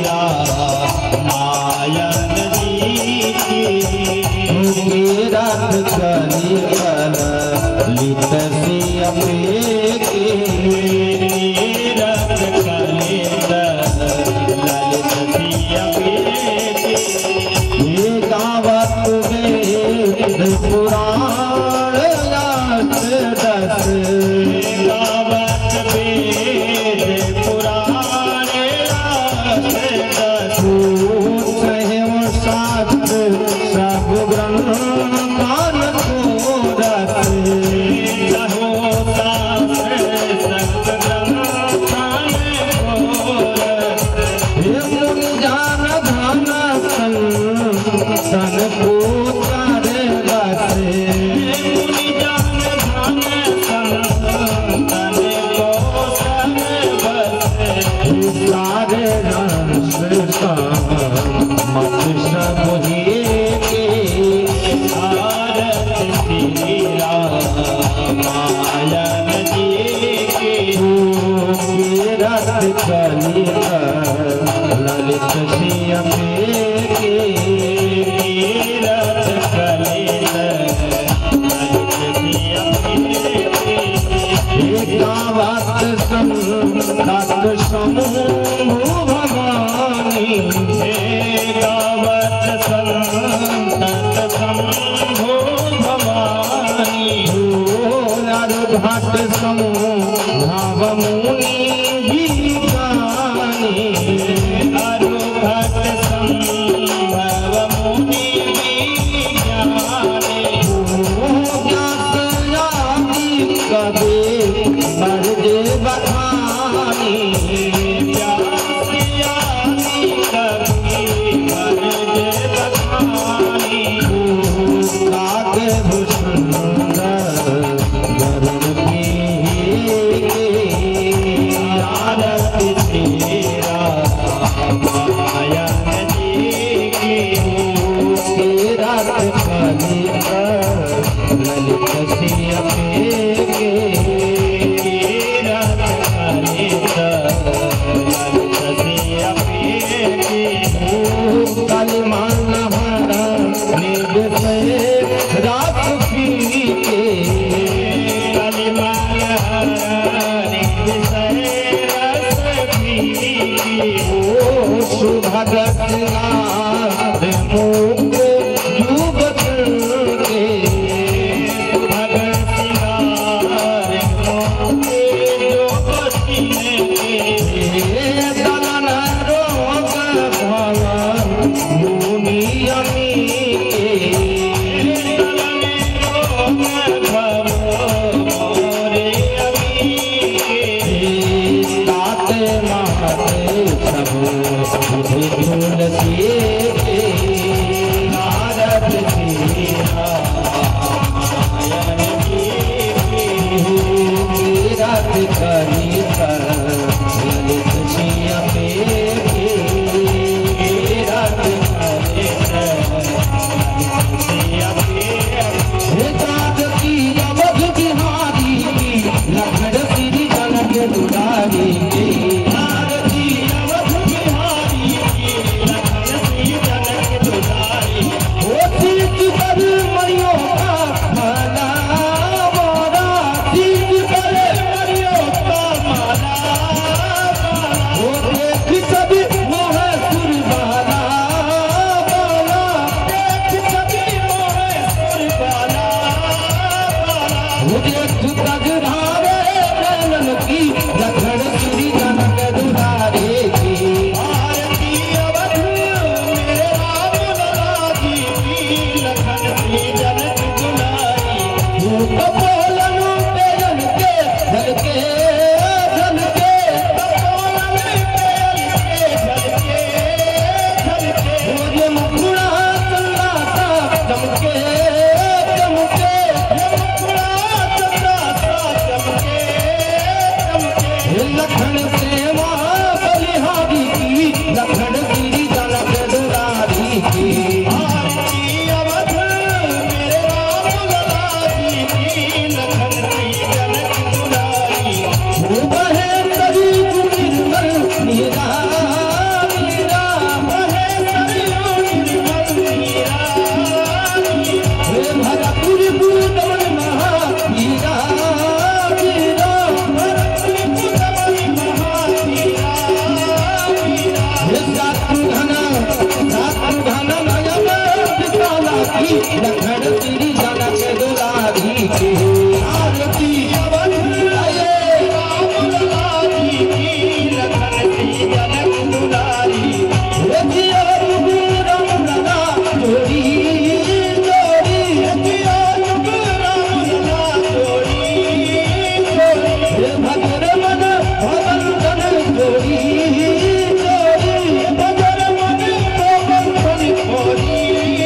रामायण जी की रात कली ललित सिया के रत कलित ललित सिया ये गावत वेद पुराण दस गावत वेद पुराण दस सहम शास्त्र सब ग्रंथान को रस सहो शास्त्र सब ग्रंथान को रस मुनि जान धन सन को तारे बसे मुनि जान धन संतन को सन बसे सारे रस मत सब के भारत श्री रामायण जी की रत कली ललित सिया रत कलित ललित सिया गावत संत समूह भवानी गावत संत शंभो भवानी घाट समूह भाव मुनि जी गानी अरुघट संभव मुनि ज्ञानी कभी बरजे बखानी प्यासी कभी बरज बखानी काके भूषण गरुड़ की आरती श्री रामायण जी की रात कली ललित सिया रत कलित ललित सिया कली मान निर्दय रात पी के कलिमल विषय रस पी सुभगत मुख युगत के भगत सिंगार मोके जो पसीने के दलन रोग भवन मुनि अमी के तलने रोग भवो मोरे अमी के ताते महते सब बुद्धि तुलसी भारत श्री रामायण जी रात कली ललित सिया रत कलित ललित सिया की अवध बिहारी लखन श्री जनक दुलारी भारती अवध बिहारी लखन श्री जनक दुलारी ओ तीर्थ कर मयो लखन श्री जनक दुलारी की आरती अवध राम दुलारी की लखन श्री जनक दुलारी राम लगा जोड़ी जोड़ी राम लगा जोड़ी भद्र मन भवन तन जोड़ी जोड़ी भद्र मन भवन तन जोड़ी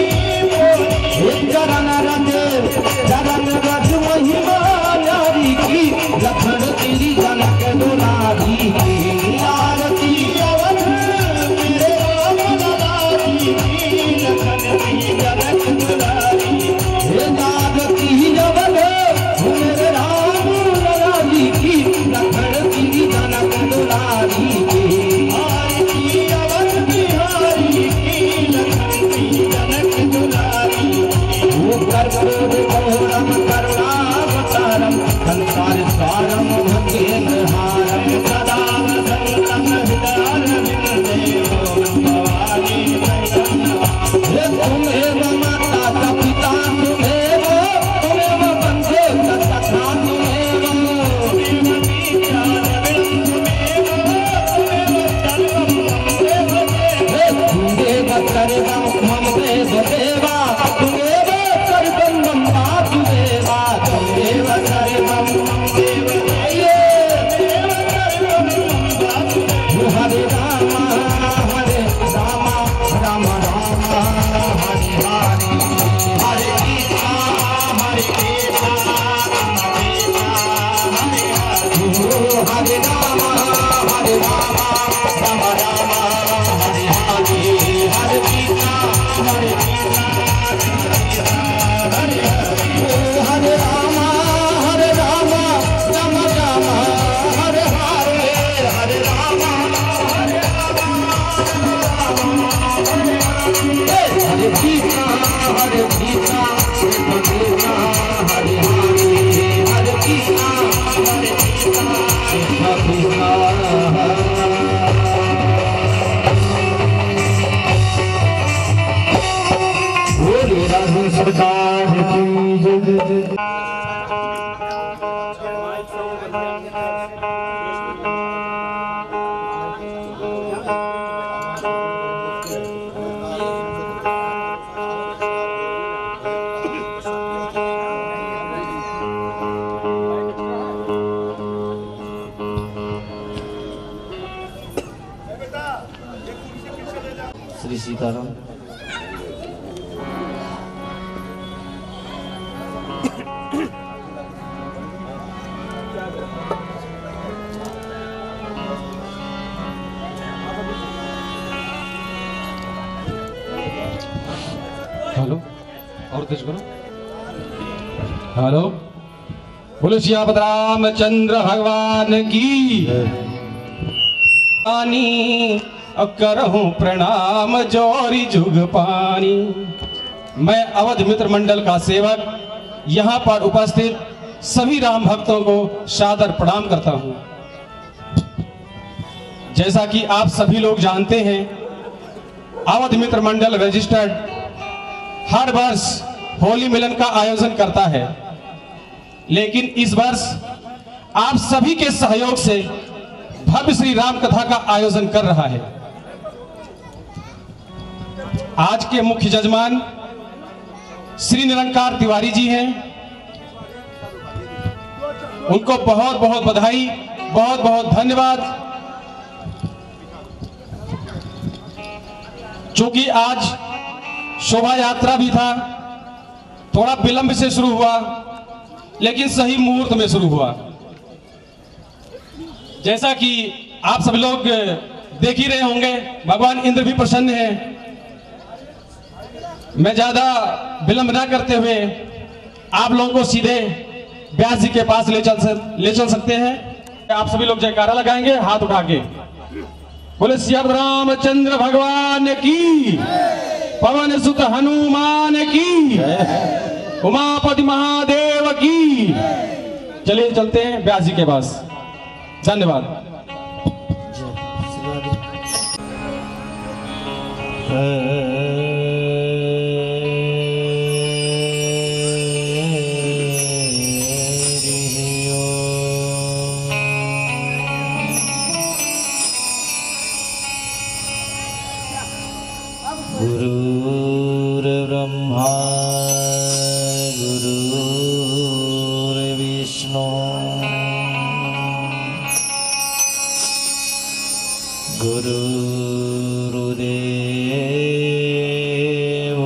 चरण रज महिमा नारी की लखन श्री जनक दुलारी की आरती अवध मेरे राम दुलारी की लखन श्री जनक दुलारी आरती अवध मेरे राम दुलारी की लखन श्री जनक दुलारी की आरती अवध बिहारी की लखन श्री जनक दुलारी कर्पूरगौरम करुणावतारम संसार सारम भक्तिहारम सदा वसन्तं हृदयारविन्दे भवानी तुमेव माता च पिता तुमेव बन्धे सखा तुमेव तुमेव सर्वं मम देव देवा तुमेव सर्वं मम वासुदेवा तुमेव सर्वं मम देव हरे राम राम राम हरे हरे हरे कृष्णा कृष्णा हरे हरे राम राम राम हरे हरे हरे कृष्णा हरे हरे राम राम राम हरे हरे हरे राम हरे कृष्णा हरे कृष्णा कृष्णा हरे हरे हरे कृष्णा हरे कृष्णा बोले राधे सरकार की जय। श्री सीताराम। हेलो और तेज करो। हेलो बोलो सियापत रामचंद्र भगवान की पानी करहूं प्रणाम जोरी जुग पानी। मैं अवध मित्र मंडल का सेवक यहाँ पर उपस्थित सभी राम भक्तों को सादर प्रणाम करता हूँ। जैसा कि आप सभी लोग जानते हैं, अवध मित्र मंडल रजिस्टर्ड हर वर्ष होली मिलन का आयोजन करता है, लेकिन इस वर्ष आप सभी के सहयोग से भव्य श्री राम कथा का आयोजन कर रहा है। आज के मुख्य जजमान श्री निरंकार तिवारी जी हैं। उनको बहुत बहुत बधाई, बहुत बहुत धन्यवाद। चूंकि आज शोभा यात्रा भी था, थोड़ा विलंब से शुरू हुआ, लेकिन सही मुहूर्त में शुरू हुआ। जैसा कि आप सब लोग देख ही रहे होंगे, भगवान इंद्र भी प्रसन्न हैं। मैं ज्यादा विलंब ना करते हुए आप लोगों को सीधे व्यास जी के पास ले चल सकते हैं। आप सभी लोग जयकारा लगाएंगे हाथ उठा के। बोले सिया रामचंद्र भगवान की, पवन सुत हनुमान की, उमापति महादेव की। चलिए चलते हैं व्यास जी के पास। धन्यवाद। गुरुर्ब्रह्मा गुरुर्विष्णु गुरुर्देव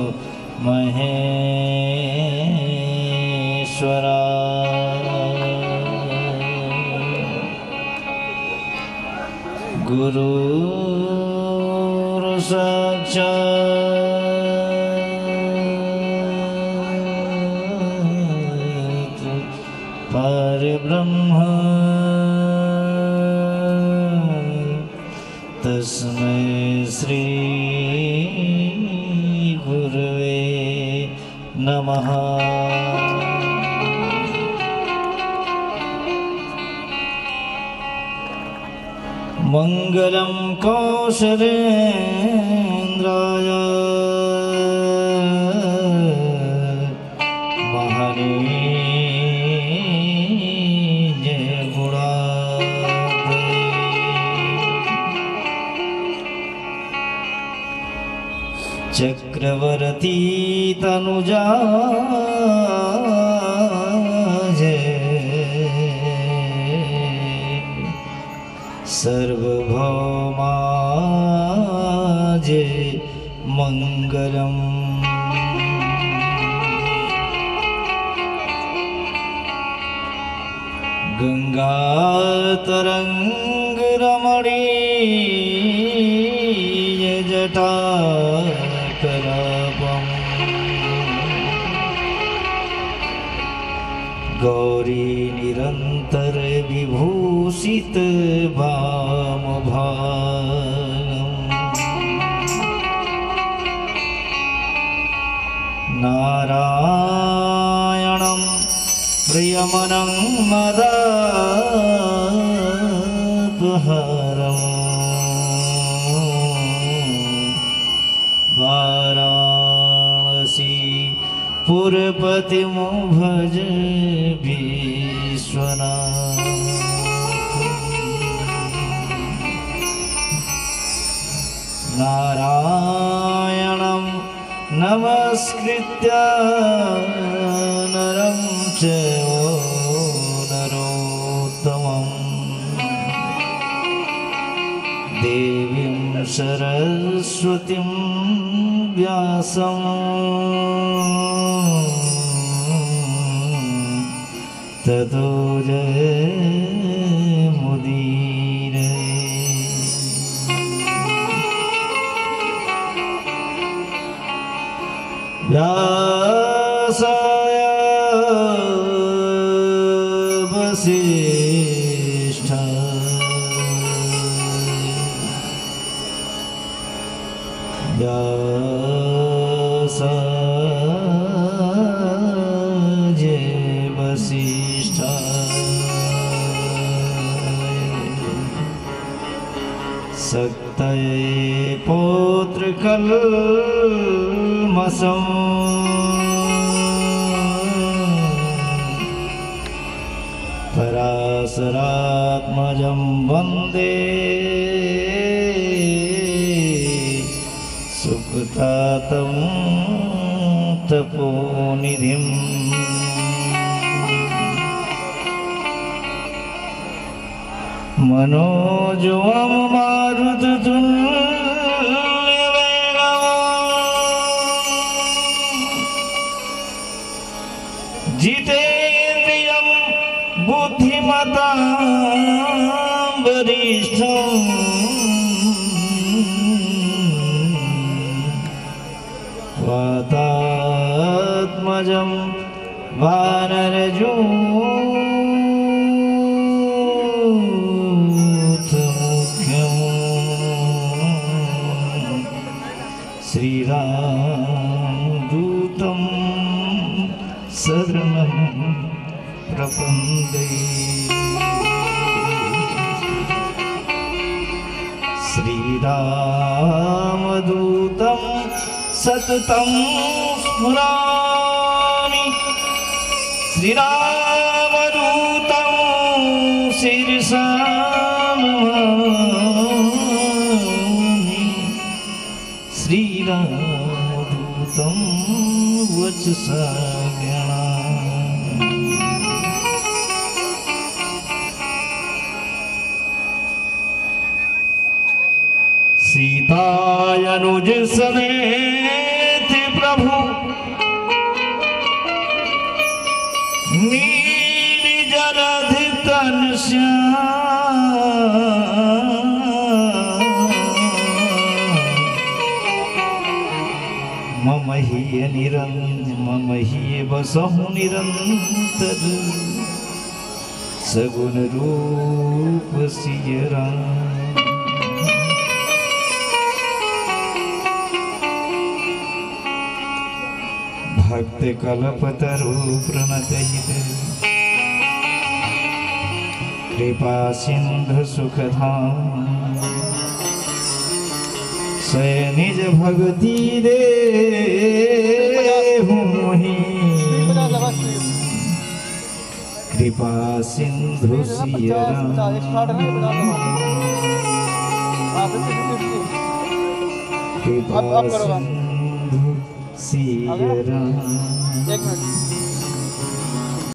महेश्वरा गुरु साक्षात् परब्रह्म तस्मै श्री गुरुवे नमः। मंगलम कौशलेन्द्राय महनीय गुणाब्धे चक्रवर्ती तनुजाय सर्वभौमाजे मंगलम। गंगा तरंग रमणीय जटा कलापम गौरी निरंतर विभूषित वाम भागम नारायणं प्रियमनं मदापहरम् वाराणसी पुरपतिं भज विश्वनाथ। नारायणं नमस्कृत्य नरं चैव नरोत्तमं देवीं सरस्वतीं व्यासं ततो जयमुदीरये। व्यासाय वसिष्ठाय व्यासाय वसिष्ठाय सक्तये पौत्रकल्मषम् पराशरात्मजं वन्दे सुकृतातं तपोनिधिम्। मनोजवं मारुततुल्यवेगम् जितेन्द्रियं बुद्धिमतां वरिष्ठम् वातात्मजं वानरयूथमुख्यम् श्रीरामदूतं शरणं प्रपन्ने। श्रीरामदूतं सततं स्मरामि श्रीरामदूतं शिरसा नमामि श्रीरामदूतं वचसा गृह्णामि। सीतायनुज समेत प्रभु नील जलधि तन मम ही बसहु निरंतर सगुन रूप सिय राम। भक्त कल्पतरु प्रणतहित कृपा सिंधु सुखधाम स्वय निज भक्ति देहु मोहि कृपा सिंधु सिय राम। कृपा सिंधु सिय राम।